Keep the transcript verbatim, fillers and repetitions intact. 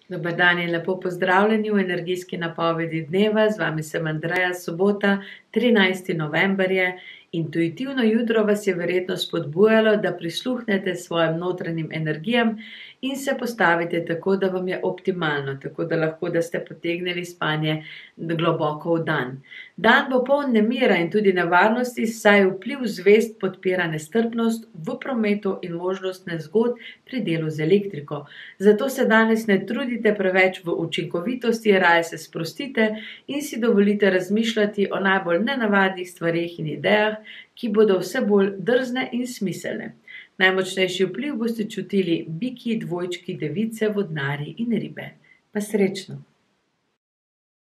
Dober dan in lepo pozdravljeni v energijski napovedi dneva. Z vami sem Andreja, sobota, trinajsti november je. Intuitivno jutro vas je verjetno spodbujalo, da prisluhnete svojim notranjim energijam in se postavite tako, da vam je optimalno, tako da lahko, da ste potegnili spanje globoko v dan. Dan bo poln nemira in tudi nevarnosti, saj vpliv zvezd podpira nestrpnost v prometu in možnost nezgod pri delu z elektriko. Zato se danes ne trudite preveč v učinkovitosti, raje se sprostite in si dovolite razmišljati o najbolj nenavadnih stvareh in idejah, ki bodo vse bolj drzne in smiselne. Najmočnejši vpliv boste čutili biki, dvojčki, device, vodnarji in ribe. Pa srečno!